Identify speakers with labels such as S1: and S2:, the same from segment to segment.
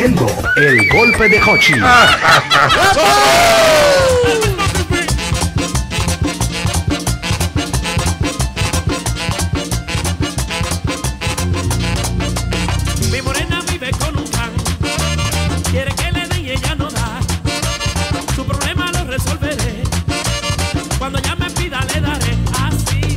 S1: haciendo el golpe de Hochi.
S2: Mi morena vive con un can, quiere que le den y ella no da. Su problema lo resolveré, cuando ella me pida le daré. Así.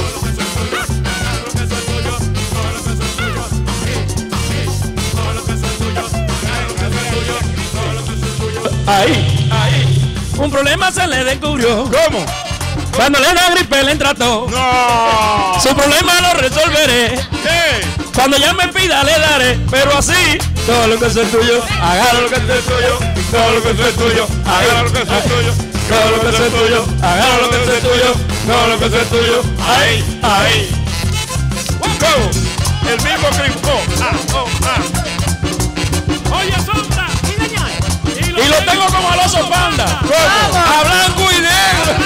S2: Ahí, ahí. Un problema se le descubrió.
S3: ¿Cómo?
S2: Cuando le da gripe le trató.
S3: ¡No!
S2: Su problema lo resolveré.
S3: ¿Qué?
S2: Cuando ella me pida le daré. Pero así, todo lo que es tuyo, agarra lo que es tuyo. Todo lo que es tuyo, agarra lo que es tuyo. Todo lo que es tuyo, agarra lo que es tuyo. Todo lo que es tuyo. Ahí, ahí.
S3: ¿Cómo? El mismo Crispo.
S2: Oye, sombra. Y lo tengo como al oso panda.
S3: ¿Cómo?
S2: A blanco y negro.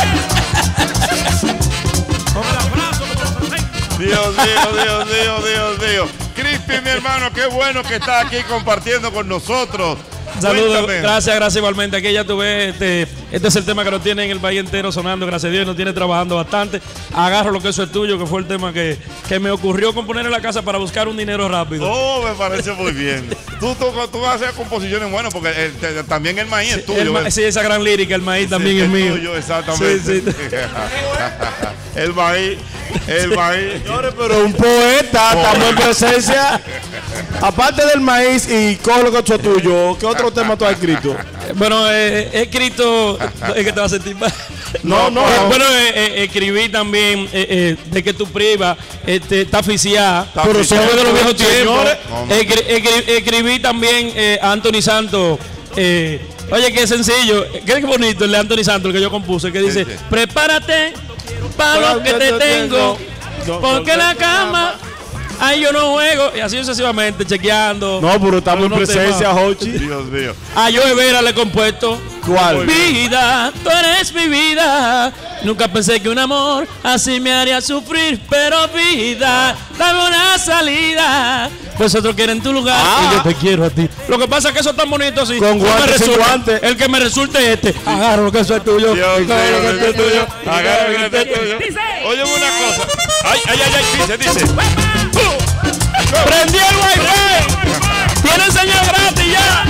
S2: Con el abrazo, como perfecto.
S3: Dios mío. Cristi, mi hermano, qué bueno que estás aquí compartiendo con nosotros.
S2: Saludos,
S3: Cuéntame.
S2: gracias igualmente. Aquí ya tuve, este es el tema que nos tiene en el país entero sonando, gracias a Dios, nos tiene trabajando bastante. Agarro lo que eso es tuyo, que fue el tema que me ocurrió componer en la casa para buscar un dinero rápido.
S3: Oh, me parece muy bien. Tú haces composiciones buenas porque también el maíz es tuyo.
S2: Sí, esa gran lírica, el maíz también
S3: Sí,
S2: es mío.
S3: Tuyo, exactamente.
S2: Sí.
S3: El maíz.
S4: Señores, pero un poeta, estamos en presencia. Aparte del maíz y coge lo que es tuyo, ¿qué otro tema tú has escrito?
S2: Bueno, he escrito. Es que te vas a sentir mal.
S4: No.
S2: Bueno, escribí también de que tu priva está aficiada.
S4: Pero
S2: Son de los viejos tiempos.
S4: señores.
S2: Escribí también a Anthony Santos. Oye, qué sencillo. Qué bonito el de Anthony Santos, el que yo compuse, que dice:
S3: Sí.
S2: prepárate para lo que te tengo, porque la cama, ahí yo no juego. Y así sucesivamente, chequeando.
S4: No, pero estamos en
S2: algunos
S4: presencia,
S2: temas.
S4: Hochi.
S3: Dios mío.
S2: A Joe Vera le he compuesto.
S4: ¿Cuál?
S2: Vida, tú eres mi vida. Nunca pensé que un amor así me haría sufrir, pero vida, dame una salida. Pues otros quieren tu lugar y yo te quiero a ti. Lo que pasa es que eso es tan bonito así.
S4: Con
S2: No me
S4: guantes, sin
S2: resulta.
S4: guantes.
S2: El que me resulte es este. Agarro lo que eso es tuyo.
S3: Dios mío,
S2: Agarro lo que eso es tuyo.
S3: Agarra lo que es tuyo. Óyeme una cosa. Ay, dice.
S2: Prendí el wifi. Tiene señal gratis ya.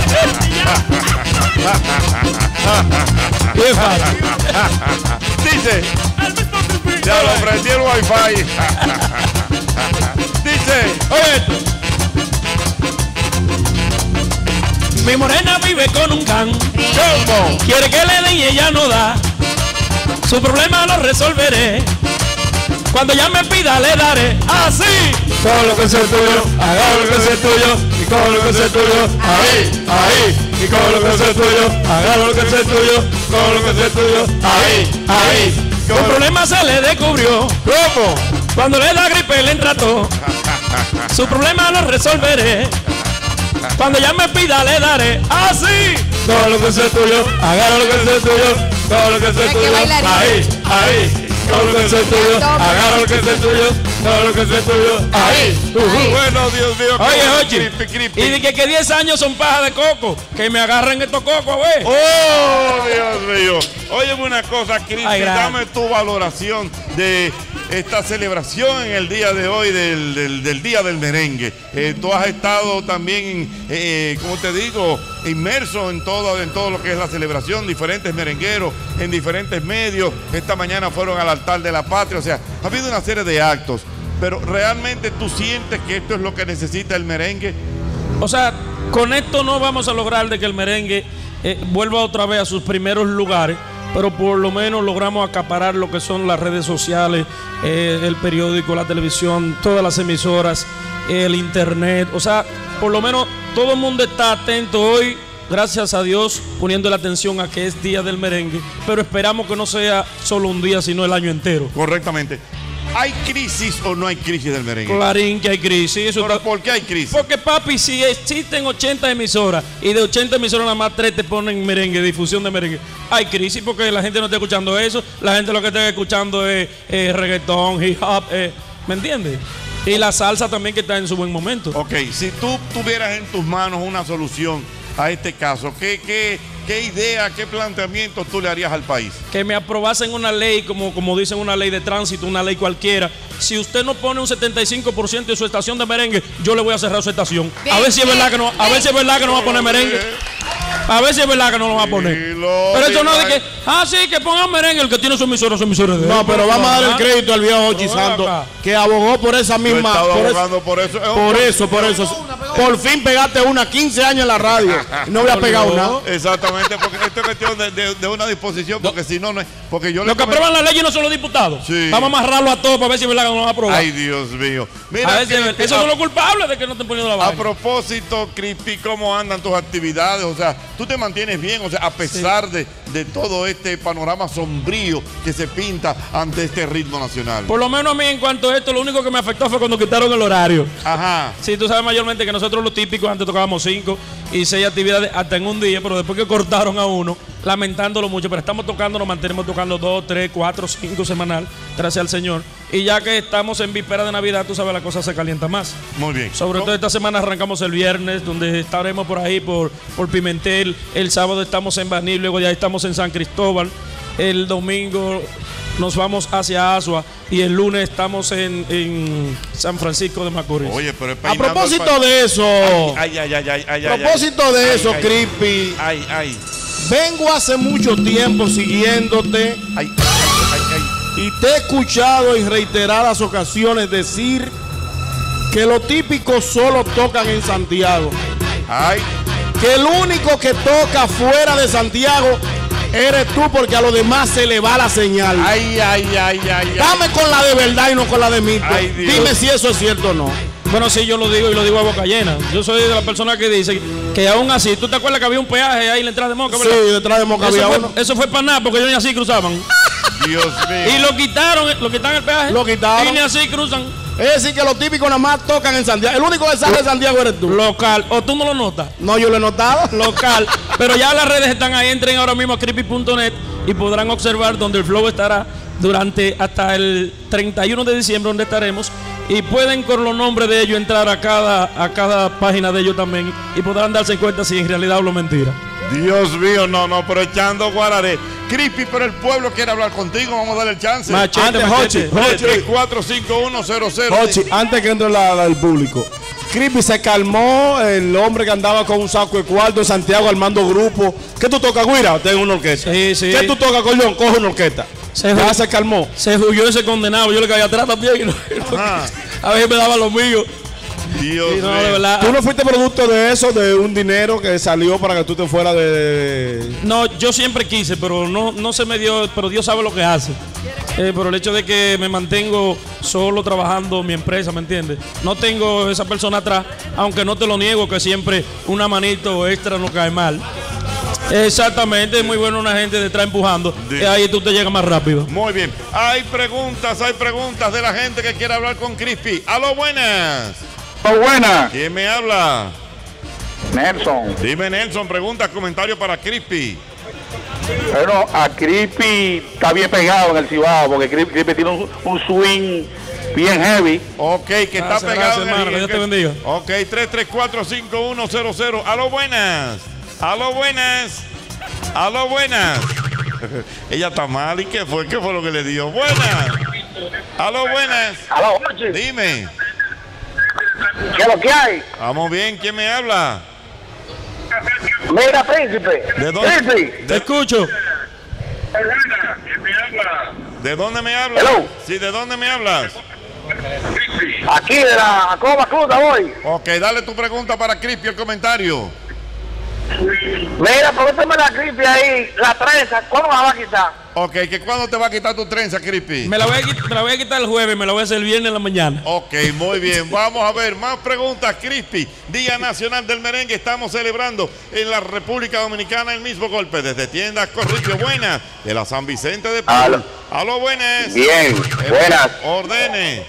S2: Bien fácil.
S3: Dice. Ya lo prendí el wifi. Dice.
S2: Oye esto. Mi morena vive con un can.
S3: ¿Cómo?
S2: Quiere que le den y ella no da. Su problema lo resolveré. Cuando ella me pida le daré. Así. Todo lo que sea tuyo, agarra lo que sea tuyo. Y todo lo que sea tuyo, ahí. Y todo lo que sea tuyo, agarra lo que sea tuyo. Todo lo que sea tuyo, ahí. Un problema se le descubrió.
S3: ¿Cómo?
S2: Cuando le da gripe le trató. Su problema lo resolveré. Cuando ella me pida le daré. Así. Todo lo que sea tuyo, agarra lo que sea tuyo. Todo lo que sea
S5: Hay que
S2: tuyo,
S5: bailar.
S2: ahí. Todo lo que sea tuyo, agarra lo que sea tuyo. Todo lo que sea tuyo, ahí.
S3: Bueno, Dios mío.
S2: Oye, oye.
S3: Crispy.
S2: Y de que 10 años son paja de coco. Que me agarren estos cocos, güey.
S3: Oh, Dios mío. Óyeme una cosa, Cristi,
S2: Ay, gracias.
S3: dame tu valoración de esta celebración en el día de hoy del Día del Merengue. Tú has estado también, como te digo, inmerso en todo lo que es la celebración, diferentes merengueros en diferentes medios. Esta mañana fueron al altar de la patria, o sea, ha habido una serie de actos. Pero realmente tú sientes que esto es lo que necesita el merengue.
S2: O sea, con esto no vamos a lograr de que el merengue vuelva otra vez a sus primeros lugares, pero por lo menos logramos acaparar lo que son las redes sociales, el periódico, la televisión, todas las emisoras, el internet. O sea, por lo menos todo el mundo está atento hoy, gracias a Dios, poniendo la atención a que es Día del Merengue, pero esperamos que no sea solo un día, sino el año entero.
S3: Correctamente. ¿Hay crisis o no hay crisis del merengue?
S2: Clarín que hay crisis. Eso
S3: ¿Pero
S2: está...
S3: por qué hay crisis?
S2: Porque, papi, si existen 80 emisoras y de 80 emisoras nada más 3 te ponen merengue, difusión de merengue, hay crisis porque la gente no está escuchando eso. La gente lo que está escuchando es reggaetón, hip hop, ¿me entiendes? Y la salsa también que está en su buen momento.
S3: Ok, si tú tuvieras en tus manos una solución a este caso, ¿qué idea, qué planteamiento tú le harías al país?
S2: Que me aprobasen una ley, como dicen, una ley de tránsito, una ley cualquiera. Si usted no pone un 75% de su estación de merengue, yo le voy a cerrar su estación. A ver si es verdad que no, a ver si es verdad que no va a poner merengue. A ver si es verdad que no lo va a poner. Pero eso no es de que, sí, que pongan merengue, el que tiene su emisora de él.
S4: No, pero vamos a dar el crédito al viejo Hochi Santos, que abogó por esa misma.
S3: Por eso.
S4: Por fin pegaste una 15 años en la radio. No voy a pegar una.
S3: Exactamente, porque esto es cuestión de una disposición, porque si no, no es. Porque yo
S2: Los que aprueban la ley no son los diputados.
S3: Sí.
S2: Vamos a amarrarlo a todos para ver si es verdad que no lo van a aprobar.
S3: Ay, Dios mío. Mira,
S2: a ver si esos son los culpables de que no estén poniendo la vaina.
S3: A propósito, Crispy, ¿cómo andan tus actividades? O sea, tú te mantienes bien, o sea, a pesar de todo este panorama sombrío que se pinta ante este ritmo nacional.
S2: Por lo menos a mí, en cuanto a esto, lo único que me afectó fue cuando quitaron el horario.
S3: Ajá.
S2: Sí, tú sabes mayormente que nosotros los típicos antes tocábamos 5 y 6 actividades hasta en un día, pero después que cortaron a uno, lamentándolo mucho, pero estamos tocando, nos mantenemos tocando 2, 3, 4, 5 semanal, gracias al Señor. Y ya que estamos en víspera de Navidad, tú sabes, la cosa se calienta más.
S3: Muy bien.
S2: Sobre todo esta semana arrancamos el viernes, donde estaremos por ahí, por Pimentel. El sábado estamos en Baní, luego ya estamos en San Cristóbal. El domingo nos vamos hacia Asua y el lunes estamos en San Francisco de Macorís.
S3: Oye, pero
S4: a propósito de eso, Crispy, vengo hace mucho tiempo siguiéndote y te he escuchado en reiteradas ocasiones decir que los típicos solo tocan en Santiago. Que el único que toca fuera de Santiago eres tú, porque a los demás se le va la señal. Dame con la de verdad y no con la de mito. Dime si eso es cierto o no.
S2: Bueno, sí, yo lo digo y lo digo a boca llena. Yo soy de la persona que dice que aún así, ¿tú te acuerdas que había un peaje ahí en la entrada de Moca, verdad?
S4: Sí, detrás de Moca había uno.
S2: Eso fue para nada, porque ellos ni así cruzaban.
S3: Dios mío.
S2: Y lo quitaron el peaje.
S4: Lo quitaron.
S2: Y ni así cruzan.
S4: Es decir, que los típicos nada más tocan en Santiago. El único que sale de Santiago eres tú.
S2: Local. ¿O tú no lo notas?
S4: No, yo lo he notado.
S2: Local. Pero ya las redes están ahí. Entren ahora mismo a creepy.net y podrán observar donde el flow estará durante hasta el 31 de diciembre, donde estaremos. Y pueden con los nombres de ellos entrar a cada página de ellos también y podrán darse cuenta si en realidad hablo mentira.
S3: Dios mío, no, pero echando guararé. Crispy, pero el pueblo quiere hablar contigo, vamos a darle el chance.
S4: Machete, Hochi.
S3: 345100.
S4: Hochi, antes que entre el público. Crispy, se calmó el hombre que andaba con un saco de cuarto en Santiago armando grupo. ¿Qué tú tocas, Guira? Tengo una orquesta.
S2: Sí.
S4: ¿Qué tú tocas, Collón? Coge una orquesta. Ya se calmó.
S2: Se huyó ese condenado. Yo le caí atrás también. A veces me daba lo mío.
S3: Dios mío.
S2: De verdad.
S4: ¿Tú no fuiste producto de eso, de un dinero que salió para que tú te fueras de...?
S2: No, yo siempre quise, pero no se me dio, pero Dios sabe lo que hace. Por el hecho de que me mantengo solo trabajando mi empresa, ¿me entiendes? No tengo esa persona atrás, aunque no te lo niego que siempre una manito extra no cae mal. Exactamente, es muy bueno una gente detrás empujando, y ahí tú te llegas más rápido.
S3: Muy bien, hay preguntas de la gente que quiere hablar con Crispy. ¡Aló, buenas!
S5: Buenas.
S3: ¿Quién me habla?
S5: Nelson.
S3: Dime, Nelson, preguntas, comentarios para Crispy.
S5: Bueno, a Crispy está bien pegado en el Cibao, porque Crispy tiene un swing bien heavy.
S3: Ok, que está pegado en
S2: hermano,
S3: el...
S2: Dios te bendiga.
S3: Ok, 334-5100. ¡Aló, buenas! ¡Aló, buenas! ¡Aló, buenas! Ella está mal, ¿y qué fue? ¿Qué fue lo que le dio? ¡Buenas! ¡Aló, buenas!
S5: Aló,
S3: dime.
S5: ¿qué es lo que hay?
S3: Vamos bien, ¿quién me habla?
S5: Mira, Príncipe.
S3: ¿De dónde?
S5: Príncipe.
S2: Te escucho.
S3: ¿De dónde me hablas?
S5: Hello.
S3: Sí, ¿de dónde me hablas?
S5: Aquí de la Coba Cruda voy.
S3: Ok, dale tu pregunta para Crispy, el comentario.
S5: Mira, pregúntame la Crispy ahí, la trenza, ¿cuándo me la va a quitar?
S3: Ok, ¿que cuándo te va a quitar tu trenza, Crispy?
S2: Me la voy a quitar el jueves, me la voy a hacer el viernes en la mañana.
S3: Ok, muy bien. Vamos a ver más preguntas, Crispy. Día Nacional del Merengue. Estamos celebrando en la República Dominicana el mismo golpe desde tiendas Corripio Buenas de la San Vicente de Paul. Aló, buenas.
S5: Bien, buenas.
S3: Ordene.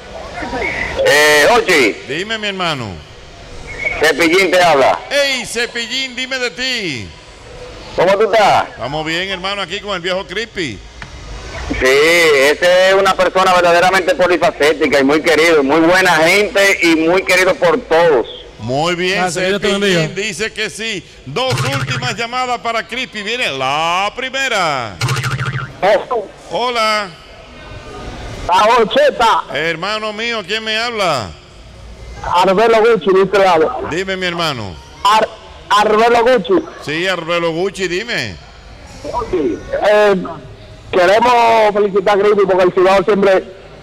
S5: Oye,
S3: Dime, mi hermano.
S5: Cepillín te habla.
S3: Hey, Cepillín, dime de ti.
S5: ¿Cómo tú estás?
S3: Estamos bien, hermano, aquí con el viejo Crispy.
S5: Sí, ese es una persona verdaderamente polifacética y muy querido, muy buena gente y muy querido por todos.
S3: Muy bien,
S2: Gracias, Dios te bendiga.
S3: Cepillín dice que sí. Dos últimas llamadas para Crispy. Viene la primera. Hola.
S5: Cheta,
S3: Hermano mío, ¿quién me habla?
S5: Arbelo Gucci, de este lado.
S3: Dime, mi hermano.
S5: Arbelo Gucci.
S3: Sí, Arbelo Gucci, dime.
S5: Queremos felicitar a Crispy porque el Cibao siempre...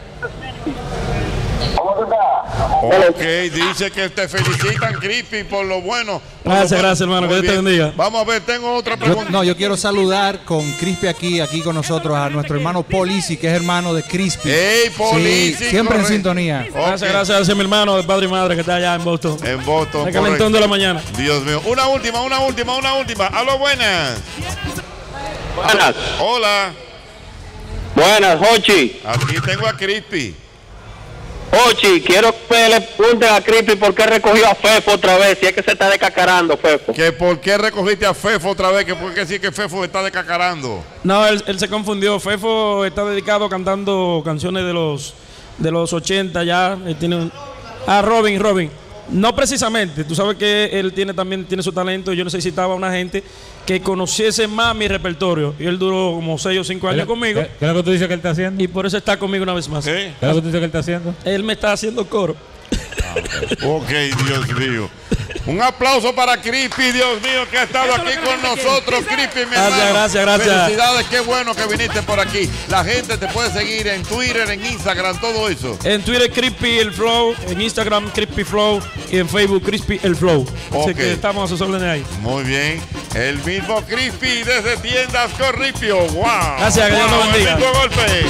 S3: Ok, dice que te felicitan, Crispy, por lo bueno.
S2: Gracias, hermano, que Dios te bendiga.
S3: Vamos a ver, tengo otra pregunta.
S6: Yo quiero saludar con Crispy aquí con nosotros a nuestro hermano Polisi, que es hermano de Crispy.
S3: ¡Ey, Polisi!
S6: Sí, siempre en sintonía.
S2: Gracias a mi hermano de padre y madre que está allá en Boston.
S3: En Boston.
S2: El calentón de la mañana.
S3: Dios mío. Una última. Aló, buenas.
S5: Buenas.
S3: Hola.
S5: Buenas, Jochi.
S3: Aquí tengo a Crispy.
S5: Jochi, quiero que le pregunten a Crispy por qué recogió a Fefo otra vez, si es que se está descacarando, Fefo.
S3: ¿Que por qué recogiste a Fefo otra vez? ¿Que por qué sí que Fefo está descacarando?
S2: No, él se confundió. Fefo está dedicado cantando canciones de los 80 ya. Él tiene Robin. No precisamente. Tú sabes que él también tiene su talento. Yo necesitaba una gente que conociese más mi repertorio. Y él duró como 6 o 5 años conmigo.
S7: ¿Qué es lo que tú dices que él está haciendo?
S2: Y por eso está conmigo una vez más.
S3: ¿Eh?
S7: ¿Qué es lo que tú dices que él está haciendo?
S2: Él me está haciendo coro.
S3: Ok, Dios mío. Un aplauso para Crispy, Dios mío, que ha estado aquí con nosotros. Crispy, mi hermano.
S2: Gracias.
S3: Felicidades, qué bueno que viniste por aquí. La gente te puede seguir en Twitter, en Instagram, todo eso.
S2: En Twitter, Crispy el Flow. En Instagram, Crispy Flow. Y en Facebook, Crispy el Flow. Así
S3: Ok.
S2: que estamos a sus órdenes ahí.
S3: Muy bien. El mismo Crispy desde Tiendas Corripio. ¡Wow!
S2: Gracias, que Dios lo bendiga.
S3: El mismo golpe.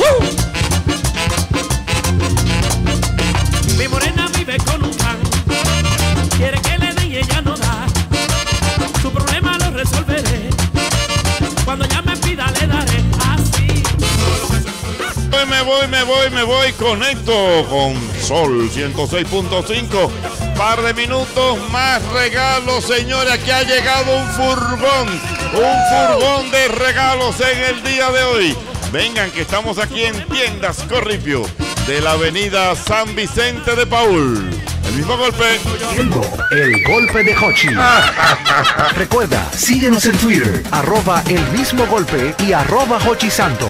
S8: Mi morena vive con un can, quiere que le den y ella no da. Su problema lo resolveré, cuando ella me pida le daré así.
S3: Me voy, conecto con Sol 106.5. Par de minutos más regalos, señores. Aquí ha llegado un furgón de regalos en el día de hoy. Vengan, que estamos aquí en Tiendas Corripio, de la avenida San Vicente de Paul. El mismo golpe.
S1: El golpe de Hochi. Recuerda, síguenos en Twitter, @elmismogolpe y @HochiSanto.